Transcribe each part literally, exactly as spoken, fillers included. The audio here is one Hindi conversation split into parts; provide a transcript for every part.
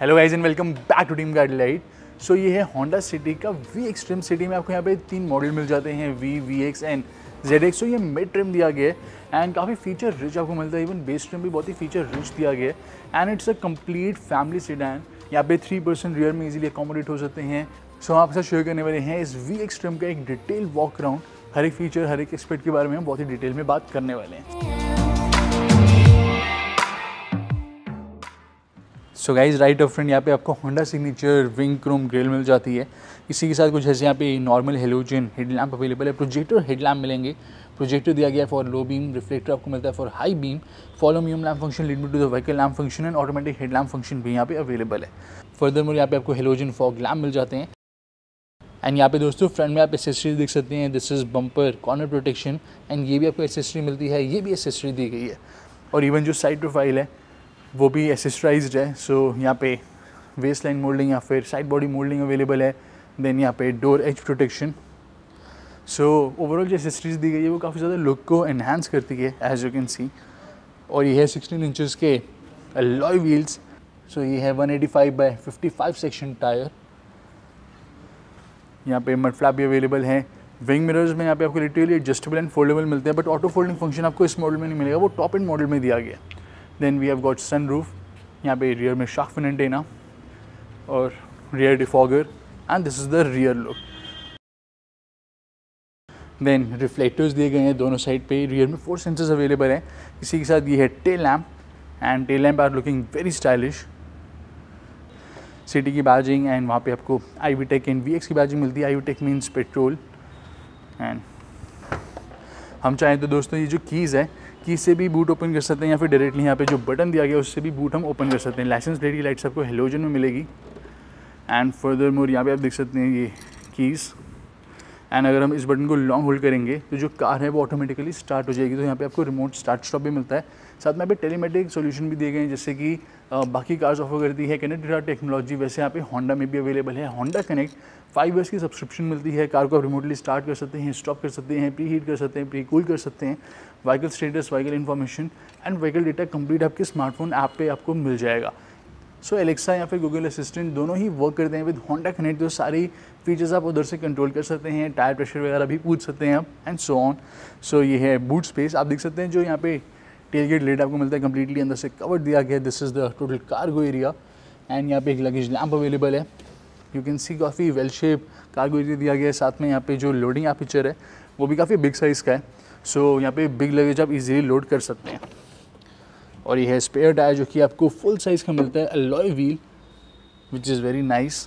Hello guys and welcome back to team Guidelight. So ये है होंडा सिटी का वी एक्सट्रीम सिटी में आपको यहाँ पे तीन मॉडल मिल जाते हैं, V V X and Z X. So ये मिड ट्रिम दिया गया है एंड काफ़ी फीचर रिच आपको मिलता है, इवन बेस ट्रिम भी बहुत ही फीचर रिच दिया गया है and it's a complete family sedan. यहाँ पे थ्री पर्सन रियर में इजीली अकोमोडेट हो सकते हैं। सो so, हम आपके साथ शेयर करने वाले हैं इस वी एक्सट्रीम का एक डिटेल वॉक अराउंड, हर एक फीचर हर एक एक्सपेक्ट के बारे में हम बहुत ही डिटेल में बात करने वाले हैं। So guys right of front यहाँ पे आपको Honda signature wing chrome grille मिल जाती है। इसी के साथ कुछ ऐसे यहाँ पे नॉर्मल हेलोजन हेडलैम्प अवेलेबल है, प्रोजेक्टर हेडलैम्प मिलेंगे। प्रोजेक्टर दिया गया है फॉर लो बीम, रिफ्लेक्टर आपको मिलता है for high beam, follow me home lamp function, lead me to the vehicle lamp function and automatic headlamp function भी यहाँ पे अवेलेबल है। फर्दरमोर यहाँ पे आपको हेलोजन फॉग लैम्प मिल जाते हैं। एंड यहाँ पे दोस्तों फ्रंट में आप एसेसरीज देख सकते हैं, this is bumper corner protection and ये भी आपको एसेसरी मिलती है, ये भी एसेसरी दी गई है। और इवन जो साइड प्रोफाइल है वो भी एसेसराइज्ड है। सो so, यहाँ पे वेस्ट लाइन मोल्डिंग या फिर साइड बॉडी मोल्डिंग अवेलेबल है। देन यहाँ पे door edge protection. So overall जो एसेसरीज दी गई है वो काफ़ी ज़्यादा लुक को एनहांस करती है एज यू कैन सी। और ये है सिक्सटीन इंचेस के अलॉय व्हील्स। सो ये है one eighty five by fifty five section tyre. यहाँ पे मड फ्लैप भी अवेलेबल है। विंग मिरर्स में यहाँ पे आपको लिटरली एडजस्टेबल एंड फोल्डेबल मिलते हैं, बट ऑटो फोल्डिंग फंक्शन आपको इस मॉडल में नहीं मिलेगा, वो टॉप एंड मॉडल में दिया गया। Then we have got sunroof, यहाँ पे रियर में शार्क फिन एंटेना और rear defogger and this is the rear look. Then reflectors दिए गए हैं दोनों साइड पे, रियर में फोर सेंसर्स अवेलेबल हैं। इसी के साथ ये है tail lamp and tail lamp are looking very stylish. City की बैजिंग एंड वहाँ पे आपको I V TEC and V X की बैजिंग मिलती है। I V TEC means petrol. And हम चाहें तो दोस्तों ये जो कीज़ है की से भी बूट ओपन कर सकते हैं या फिर डायरेक्टली यहाँ पे जो बटन दिया गया उससे भी बूट हम ओपन कर सकते हैं। लाइसेंस प्लेट की लाइट्स आपको हेलोजन में मिलेगी। एंड फर्दर मोर यहाँ पे आप देख सकते हैं ये कीज़। एंड अगर हम इस बटन को लॉन्ग होल्ड करेंगे तो जो कार है वो ऑटोमेटिकली स्टार्ट हो जाएगी। तो यहाँ पे आपको रिमोट स्टार्ट स्टॉप भी मिलता है। साथ में यहाँ पे टेलीमेटिक सोल्यूशन भी दिए गए हैं, जैसे कि बाकी कार्स ऑफर करती है कनेक्ट कार टेक्नोलॉजी, वैसे यहाँ पे होंडा में भी अवेलेबल है। होंडा कनेक्ट फाइव ईयर्स की सब्सक्रिप्शन मिलती है। कार को आप रिमोटली स्टार्ट कर सकते हैं, स्टॉप कर सकते हैं, प्री हीट कर सकते हैं, प्री कूल कर सकते हैं। Vehicle status, vehicle information and vehicle data complete आपके स्मार्टफोन ऐप पे आपको मिल जाएगा। सो एलेक्सा या फिर गूगल असिस्टेंट दोनों ही वर्क करते हैं विद होंडा कनेक्ट। तो सारी फीचर्स आप उधर से कंट्रोल कर सकते हैं, टायर प्रेशर वगैरह भी पूछ सकते हैं आप एंड सो ऑन। सो ये है बूट स्पेस, आप देख सकते हैं जो यहाँ पे टेल गेट लेट आपको मिलता है कम्प्लीटली अंदर से कवर दिया गया है। This is the total cargo area and यहाँ पे एक लगेज लैम्प अवेलेबल है। यू कैन सी काफ़ी वेल शेप कार्गो एरिया दिया गया है। साथ में यहाँ पे जो लोडिंग एपर्चर है वो भी काफ़ी बिग साइज़ का है। सो so, यहाँ पे बिग लगेज आप इजीली लोड कर सकते हैं। और ये है स्पेयर टायर जो कि आपको फुल साइज़ का मिलता है, alloy wheel which is very nice.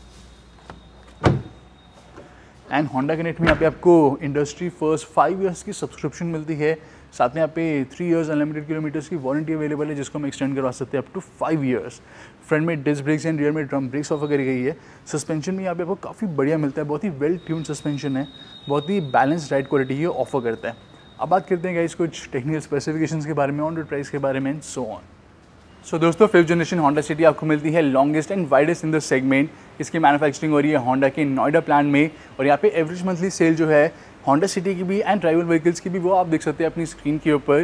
And Honda Connect में यहाँ पे आपको इंडस्ट्री फर्स्ट फाइव ईयर्स की सब्सक्रिप्शन मिलती है। साथ में यहाँ पे थ्री इयर्स अनलिमिटेड किलोमीटर्स की वारंटी अवेलेबल है, जिसको हम एक्सटेंड करवा सकते हैं up to five years. Front में डिस्क ब्रेक्स एंड रियर में ड्रम ब्रेक्स ऑफर करी गई है। सस्पेंशन भी यहाँ पे आपको काफ़ी बढ़िया मिलता है, बहुत ही वेल ट्यून सस्पेंशन है, बहुत ही बैलेंस राइड क्वालिटी ये ऑफर करता है। अब बात करते हैं गाइस कुछ टेक्निकल स्पेसिफिकेशंस के बारे में, ऑन रोड प्राइस के बारे में एंड सो ऑन। सो दोस्तों फिफ्थ जनरेशन होंडा सिटी आपको मिलती है longest and widest in the segment. इसकी मैन्युफैक्चरिंग हो रही है होंडा के नोएडा प्लांट में। और यहाँ पे एवरेज मंथली सेल जो है होंडा सिटी की भी एंड ट्राइबल व्हीकल्स की भी वो आप देख सकते हैं अपनी स्क्रीन के ऊपर।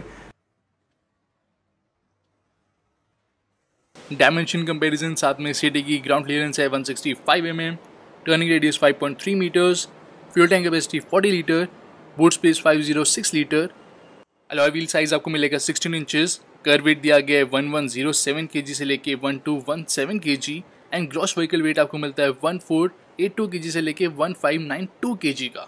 डायमेंशन कंपैरिजन, साथ में सिटी की ग्राउंड क्लियरेंस है one sixty five M M, turning radius five point three metres, fuel tank capacity forty litre, boot space five hundred six litre. Alloy wheel size आपको मिलेगा सिक्सटीन इंचेस। कर्व वेट दिया गया है one one zero seven KG से लेके one two one seven KG and gross vehicle weight आपको मिलता है one four eight two KG से लेके one five nine to KG का।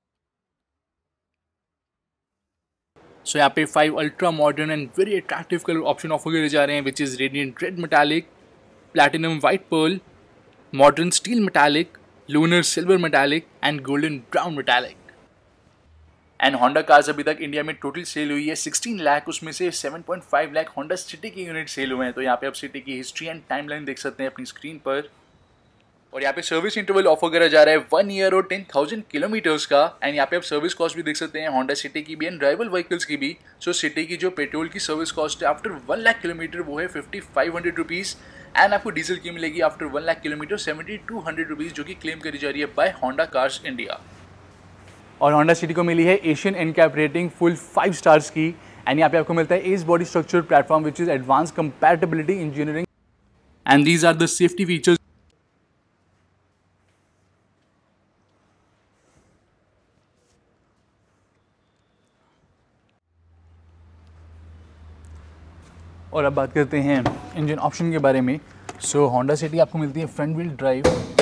सो so, यहाँ पे five ultra modern and very attractive colour option offer करे जा रहे हैं, which is radiant red metallic, platinum white pearl, modern steel metallic, lunar silver metallic and golden brown metallic. And Honda cars अभी तक इंडिया में टोटल सेल हुई है सिक्सटीन लाख, उसमें से seven point five lakh Honda City के यूनिट सेल हुए हैं। तो यहाँ पे आप सिटी की हिस्ट्री एंड टाइमलाइन देख सकते हैं अपनी स्क्रीन पर। और यहाँ पे सर्विस इंटरवल ऑफर करा जा रहा है वन ईयर और टेन थाउजेंड किलोमीटर्स का। एंड यहाँ पे आप सर्विस कॉस्ट भी देख सकते हैं होंडा सिटी की भी एंड ड्राइवल व्हीकल्स की भी। सो so, सिटी की जो पेट्रोल की सर्विस कॉस्ट है आफ्टर वन लाख किलोमीटर वो है fifty five hundred rupees and आपको डीजल की मिलेगी after one lakh kilometre seventy two hundred rupees, जो कि क्लेम करी जा रही है बाय होंडा कार्स इंडिया। और होंडा सिटी को मिली है Asian NCAP rating full five stars की। एंड यहाँ पे आपको मिलता है ACE body structure platform which is advance compatibility engineering And these are the safety features. और अब बात करते हैं इंजन ऑप्शन के बारे में। सो होंडा सिटी आपको मिलती है फ्रंट व्हील ड्राइव,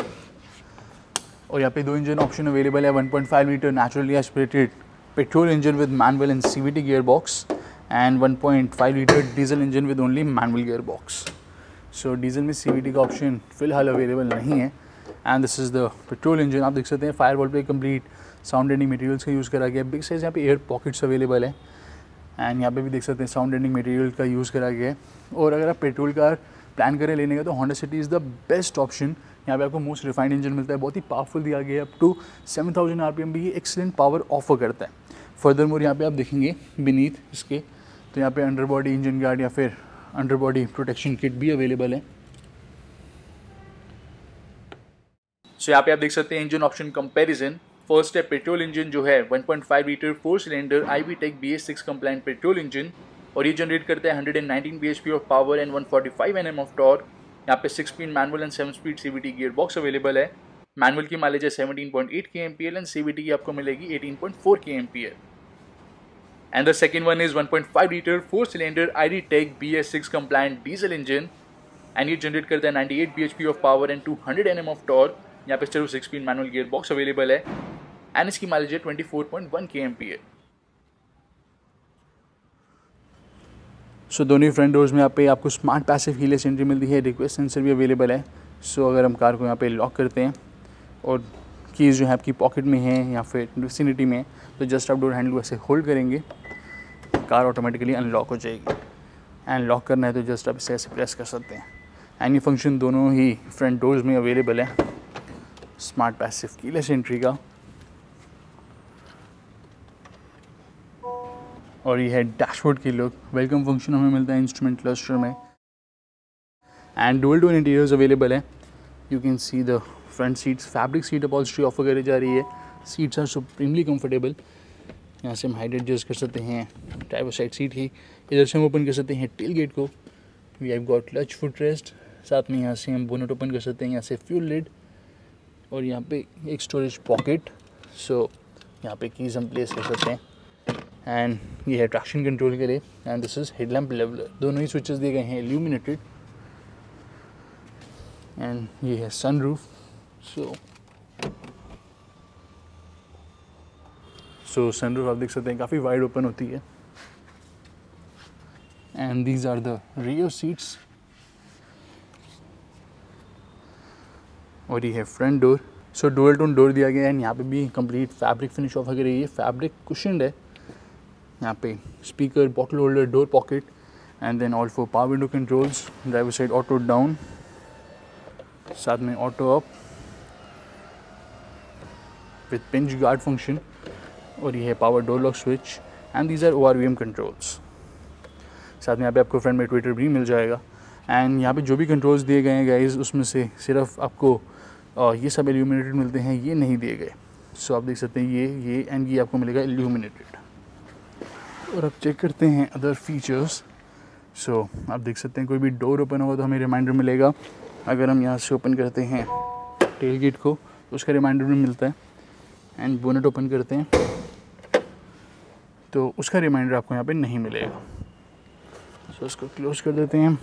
और यहाँ पे दो इंजन ऑप्शन अवेलेबल है। One point five litre naturally aspirated petrol engine with manual and CVT gearbox, and one point five litre diesel engine with only manual gear box. So diesel में सीवीटी का ऑप्शन फिलहाल अवेलेबल नहीं है। And this is the petrol engine. आप देख सकते हैं फायर वॉल पे कंप्लीट साउंड एंडिंग मटेरियल्स का यूज़ करा गया है। बिग साइज यहाँ पे एयर पॉकेट्स अवेलेबल है, एंड यहाँ पे भी देख सकते हैं साउंड एंडिंग मटेरियल का यूज़ करा गया है। और अगर आप पेट्रोल कार प्लान करें लेने का तो Honda City is the best option. यहाँ पे आपको मोस्ट रिफाइंड इंजन मिलता है, बहुत ही पावरफुल दिया गया है, up to seven thousand R P M भी ये एक्सीलेंट पावर ऑफर करता है। फर्दर मोर यहाँ पे आप देखेंगे बीनीथ इसके, तो यहाँ पे अंडर बॉडी इंजन गार्ड या फिर अंडर बॉडी प्रोटेक्शन किट भी अवेलेबल है। सो so, यहाँ पे आप देख सकते हैं इंजन ऑप्शन कंपैरिजन। फर्स्ट है पेट्रोल इंजन जो है one point five litre four cylinder I V TEC B S six compliant petrol engine, और ये जनरेट करता है one nineteen B H P of power and one forty five N M of torque. यहाँ पे six speed manual and seven speed CVT gear box available है। मैनुअल की माइलेज है seventeen point eight K M P L and CVT की आपको मिलेगी eighteen point four K M P L. And the second one is one point five litre four cylinder I V TEC B S six compliant diesel engine, and ये जनरेट करता है ninety eight B H P of power and two hundred N M of torque. यहाँ पे सिर्फ six speed manual gear box available है, एंड इसकी माइलेज है twenty four point one K M P L. So दोनों फ्रंट डोर्स में यहाँ पे आपको स्मार्ट पैसिव कीलेस एंट्री मिलती है, रिक्वेस्ट सेंसर भी अवेलेबल है। सो so, अगर हम कार को यहाँ पे लॉक करते हैं और कीज़ जो है आपकी पॉकेट में है या फिर विसिनिटी में, तो जस्ट आप डोर हैंडल को ऐसे होल्ड करेंगे, कार ऑटोमेटिकली अनलॉक हो जाएगी। एंड लॉक करना है तो जस्ट आप इसे ऐसे प्रेस कर सकते हैं। एंड ये फंक्शन दोनों ही फ्रंट डोर्स में अवेलेबल है, स्मार्ट पैसिव कीलेस एंट्री का। और ये है डैशबोर्ड की लुक। वेलकम फंक्शन हमें मिलता है इंस्ट्रूमेंट क्लस्टर में, and dual tone interiors available है। You can see the front seats fabric seat upholstery offer करी जा रही है। Seats are supremely comfortable. यहाँ से हम हाइट एडजस्ट कर सकते हैं, ड्राइवर साइड सीट ही। इधर से हम ओपन कर सकते हैं टेल गेट को, we have got clutch foot rest. साथ में यहाँ से हम बोनेट ओपन कर सकते हैं, यहाँ से फ्यूल लिड, और यहाँ पे एक स्टोरेज पॉकेट। सो यहाँ पे कीज़ हम प्लेस कर सकते हैं। एंड ये है ट्रैक्शन कंट्रोल के लिए, and this is headlamp leveller. दोनों ही स्विचेस दिए गए हैं इल्यूमिनेटेड। एंड ये है सनरूफ। सो सो सनरूफ आप देख सकते हैं काफ़ी वाइड ओपन होती है। And these are the rear seats, और ये है front door. So dual tone door दिया गया है, एंड यहाँ पे भी कंप्लीट फैब्रिक फिनिश ऑफर कर रही है। फैब्रिक कुशन्ड है। यहाँ पे speaker, bottle holder, door pocket, and then all four power window controls, driver side auto down, साथ में auto up with pinch guard function, और ये है power door lock switch, and these are O R V M controls. साथ में यहाँ पे आपको फ्रंट में ट्विटर भी मिल जाएगा। एंड यहाँ पे जो भी कंट्रोल्स दिए गए हैं गाइस, उसमें से सिर्फ आपको आ, ये सब इल्यूमिनेटेड मिलते हैं, ये नहीं दिए गए। सो so, आप देख सकते हैं ये ये एंड ये आपको मिलेगा इल्यूमिनेटेड। और अब चेक करते हैं अदर फीचर्स। सो so, आप देख सकते हैं कोई भी डोर ओपन होगा तो हमें रिमाइंडर मिलेगा। अगर हम यहाँ से ओपन करते हैं टेल गेट को तो उसका रिमाइंडर भी मिलता है। एंड बोनेट ओपन करते हैं तो उसका रिमाइंडर आपको यहाँ पे नहीं मिलेगा। सो so, इसको क्लोज कर देते हैं।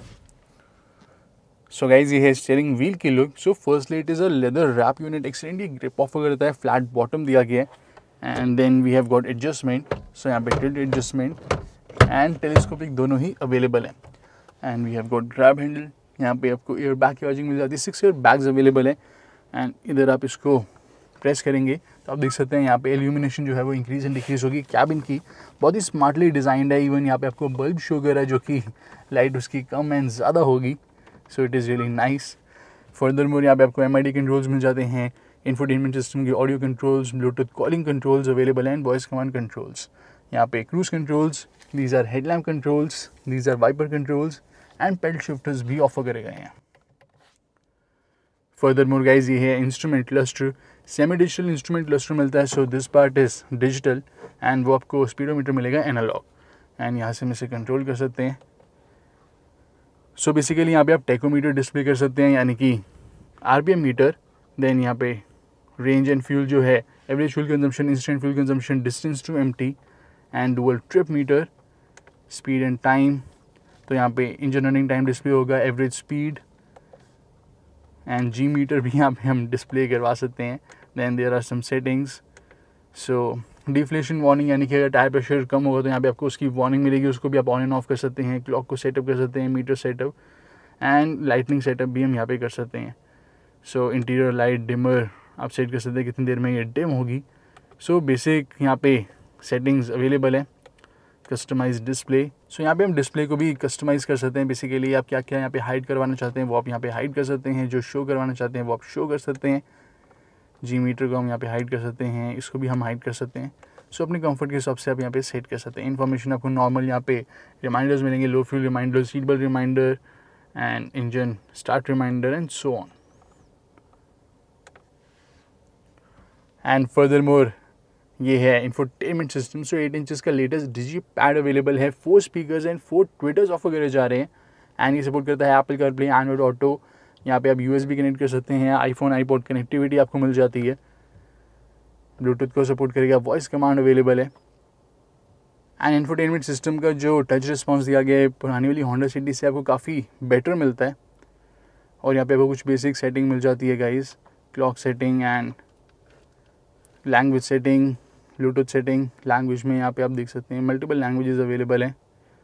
सो गाइज ये है स्टीयरिंग व्हील की look. So firstly it is a leather wrap unit, excellently grip offer करता है, फ्लैट बॉटम दिया गया है। And then we have got adjustment. So यहाँ पे टिल्ट एडजस्टमेंट एंड टेलीस्कोपिक दोनों ही अवेलेबल है। And we have got grab handle. यहाँ पे आपको एयर बैग की वाजिंग मिल जाती है, सिक्स एयर बैग्स अवेलेबल है। एंड इधर आप इसको प्रेस करेंगे तो आप देख सकते हैं यहाँ पे इल्यूमिनेशन जो है वो इंक्रीज एंड डिक्रीज होगी। कैबिन की बहुत ही स्मार्टली डिज़ाइंड है। इवन यहाँ पे आपको बल्ब शो कर रहा है जो कि लाइट उसकी कम एंड ज़्यादा होगी। So it is really nice. Furthermore यहाँ पे आपको एम आई डी कंट्रोल्स मिल जाते हैं, इंफोटेनमेंट सिस्टम की audio controls, Bluetooth calling controls available हैं, वॉइस कमांड कंट्रोल्स। यहाँ पे cruise controls, these are headlamp controls, these are wiper controls, and paddle shifters भी ऑफर करे गए हैं। फर्दर मोर गाइज ये है instrument cluster. Semi digital instrument cluster मिलता है। So this part is digital and वो आपको स्पीडोमीटर मिलेगा एनालॉग। एंड यहाँ से हम इसे कंट्रोल कर सकते हैं। सो बेसिकली यहाँ पे आप टेकोमीटर डिस्प्ले कर सकते हैं, यानी कि आरपीएम मीटर, देन यहाँ पे रेंज एंड फ्यूल जो है, average fuel consumption, instant fuel consumption, distance to empty, and dual trip meter, speed and time. तो यहाँ पे इंजन रनिंग टाइम डिस्प्ले होगा, average speed, and G meter भी यहाँ पे हम डिस्प्ले करवा सकते हैं। Then there are some settings. So deflation warning, यानी कि अगर टायर प्रेशर कम होगा तो यहाँ पे आपको उसकी वार्निंग मिलेगी, उसको भी आप ऑन एंड ऑफ कर सकते हैं। क्लॉक को सेटअप कर सकते हैं, meter setup and lightning setup भी हम यहाँ पे कर सकते हैं। सो इंटीरियर लाइट डिमर आप सेट कर सकते हैं कितनी देर में ये डिम होगी। सो बेसिक यहाँ पे सेटिंग्स अवेलेबल है। कस्टमाइज डिस्प्ले, सो यहाँ पे हम डिस्प्ले को भी कस्टमाइज़ कर सकते हैं। बेसिकली आप क्या क्या यहाँ पे हाइड करवाना चाहते हैं वो आप यहाँ पे हाइड कर सकते हैं, जो शो करवाना चाहते हैं वो आप शो कर सकते हैं। जी मीटर को हम यहाँ पे हाइड कर सकते हैं, इसको भी हम हाइड कर सकते हैं। सो अपने कंफर्ट के हिसाब से आप यहाँ पे सेट कर सकते हैं। इन्फॉर्मेशन आपको नॉर्मल यहाँ पे रिमाइंडर्स मिलेंगे, low fuel reminder, seat belt reminder and engine start reminder and so on. And furthermore ये है infotainment system. So eight inches का लेटेस्ट डिजी पैड अवेलेबल है, four speakers and four tweeters offer करे जा रहे हैं। एंड ये सपोर्ट करता है एप्पल कारप्ले, एंड्रॉइड ऑटो। यहाँ पे आप यूएसबी कनेक्ट कर सकते हैं, आईफोन आईपॉड कनेक्टिविटी आपको मिल जाती है। ब्लूटूथ को सपोर्ट करेगा, वॉइस कमांड अवेलेबल है। एंड इंफोटेनमेंट सिस्टम का जो टच रिस्पॉन्स दिया गया है पुरानी वाली होंडा सिटी से आपको काफ़ी बेटर मिलता है। और यहाँ पे आपको कुछ बेसिक सेटिंग मिल जाती है guys, clock setting and language setting, Bluetooth setting. Language में यहाँ पे आप देख सकते हैं मल्टीपल लैंग्वेजेस अवेलेबल हैं।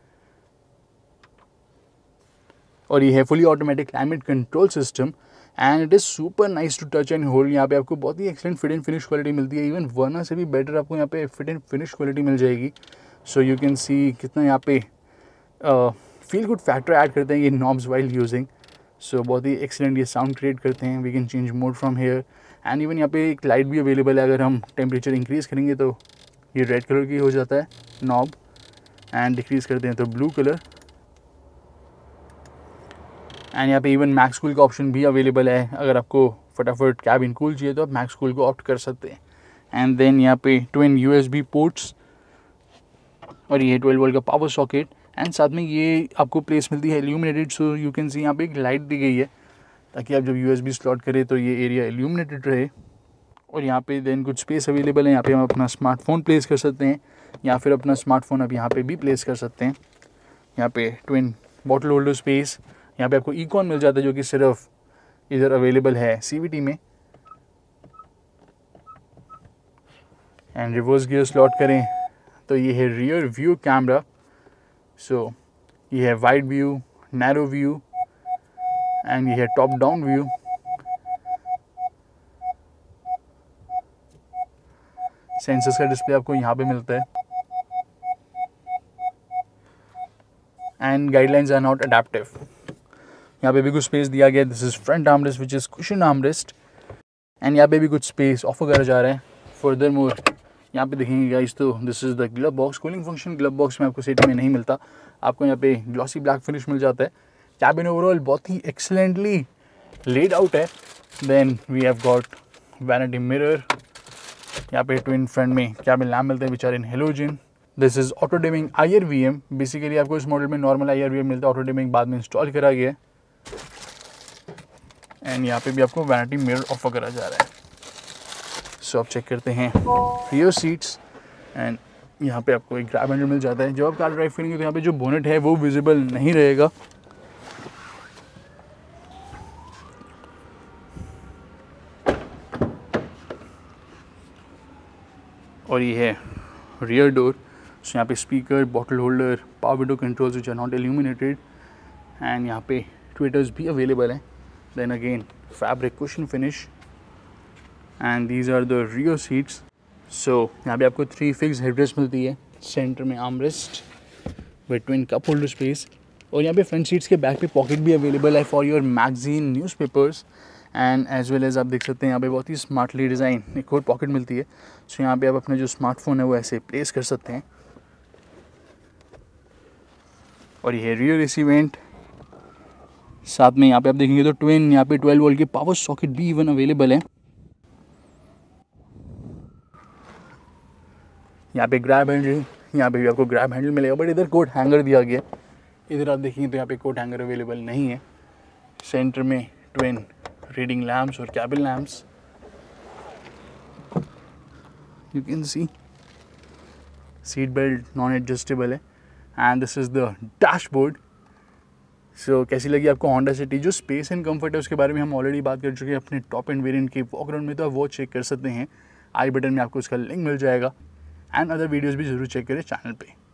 और ये है fully automatic climate control system and it is super nice to touch and hold. यहाँ पे आपको बहुत ही excellent fit and finish quality मिलती है, इवन वर्ना से भी बेटर आपको यहाँ पे फिट एंड फिनिश क्वालिटी मिल जाएगी। सो यू कैन सी कितना यहाँ पे फील गुड फैक्टर ऐड करते हैं ये नॉब्स वाइल यूजिंग। सो बहुत ही एक्सलेंट ये साउंड क्रिएट करते हैं। We can change mode from here and even यहाँ पे एक लाइट भी अवेलेबल है। अगर हम टेम्परेचर इंक्रीज़ करेंगे तो ये रेड कलर की हो जाता है नॉब, एंड डिक्रीज़ करते हैं तो ब्लू कलर। एंड यहाँ पे इवन मैक्स कूल का ऑप्शन भी अवेलेबल है। अगर आपको फटाफट कैबिन कूल चाहिए तो आप मैक्स कूल को ऑप्ट कर सकते हैं। एंड देन यहाँ पे ट्विन यूएसबी पोर्ट्स, और ये ट्वेल्व वोल्ट का पावर सॉकेट, एंड साथ में ये आपको प्लेस मिलती है illuminated. So you can see यहाँ पे एक लाइट दी गई है ताकि आप जब यूएसबी स्लॉट करें तो ये एरिया इल्यूमिनेटेड रहे। और यहाँ पे देन कुछ स्पेस अवेलेबल है, यहाँ पे हम अपना स्मार्टफोन प्लेस कर सकते हैं, या फिर अपना स्मार्टफोन आप यहाँ पे भी प्लेस कर सकते हैं। यहाँ पे ट्विन बॉटल होल्डर स्पेस, यहाँ पे आपको इकॉन मिल जाता है जो कि सिर्फ इधर अवेलेबल है सीवीटी में। एंड रिवर्स गियर स्लॉट करें तो ये है रियर व्यू कैमरा। सो ये है wide view, narrow view and ये है टॉप डाउन व्यू। सेंसर्स का डिस्प्ले आपको यहाँ पे मिलता है। And guidelines are not adaptive. यहाँ पे भी कुछ स्पेस दिया गया। This is front armrest which is cushion armrest, and यहाँ पे भी कुछ स्पेस ऑफर करा जा रहा है। फर्दर मोर यहाँ पे देखेंगे गाइस तो this is the glove box. Cooling function glove box में आपको सिटी में नहीं मिलता, आपको यहाँ पे ग्लॉसी ब्लैक फिनिश मिल जाता है। कैबिन ओवरऑल बहुत ही एक्सलेंटली लेड आउट है। Then we have got vanity mirror, यहाँ पे ट्विन फ्रंट में कैबिन लैम्प मिलते हैं which are in halogen. This is auto dimming I R V M. Basically आपको इस मॉडल में normal I R V M मिलता है, ऑटो डिमिंग बाद में इंस्टॉल करा गया है। एंड यहाँ पे भी आपको वैनिटी मिरर ऑफर करा जा रहा है। सो so, आप चेक करते हैं रियर सीट्स, एंड यहाँ पे आपको एक ग्रैब हैंडल मिल जाता है। जब आप कार ड्राइव करेंगे तो यहाँ पे जो बोनेट है वो विजिबल नहीं रहेगा। और ये है रियर डोर। सो यहाँ पे speaker, bottle holder, power window controls which are not illuminated, and यहाँ पे ट्विटर्स भी अवेलेबल हैं। Then again fabric cushion finish, and these are the rear seats. So यहाँ पे आपको थ्री फिक्स हेडरेस्ट मिलती है, सेंटर में armrest with twin cup holder space, और यहाँ पे फ्रंट सीट्स के बैक पे पॉकेट भी अवेलेबल है for your magazine, newspapers and as well as आप देख सकते हैं यहाँ पे बहुत ही स्मार्टली डिज़ाइन एक और पॉकेट मिलती है। सो so, यहाँ पे आप अपना जो स्मार्टफोन है वो ऐसे प्लेस कर सकते हैं। और ये रियर एसी वेंट, साथ में यहाँ पे आप देखेंगे तो ट्विन यहाँ पे ट्वेल्व वोल्ट के पावर सॉकेट भी इवन अवेलेबल है। यहाँ पे ग्रैब हैंडल, यहाँ पे भी आपको ग्रैब हैंडल मिलेगा, बट इधर कोट हैंगर दिया गया इधर आप देखेंगे तो यहाँ पे कोट हैंगर अवेलेबल नहीं है। सेंटर में ट्विन रीडिंग लैम्प्स और cabin lamps, you can see. Seat belt non adjustable है and this is the dashboard. So कैसी लगी आपको होंडा सिटी? जो स्पेस एंड कंफर्ट है उसके बारे में हम ऑलरेडी बात कर चुके हैं अपने टॉप एंड वेरिएंट के वॉक अराउंड में, तो आप वो चेक कर सकते हैं। आई बटन में आपको उसका लिंक मिल जाएगा एंड अदर वीडियोस भी ज़रूर चेक करें चैनल पे।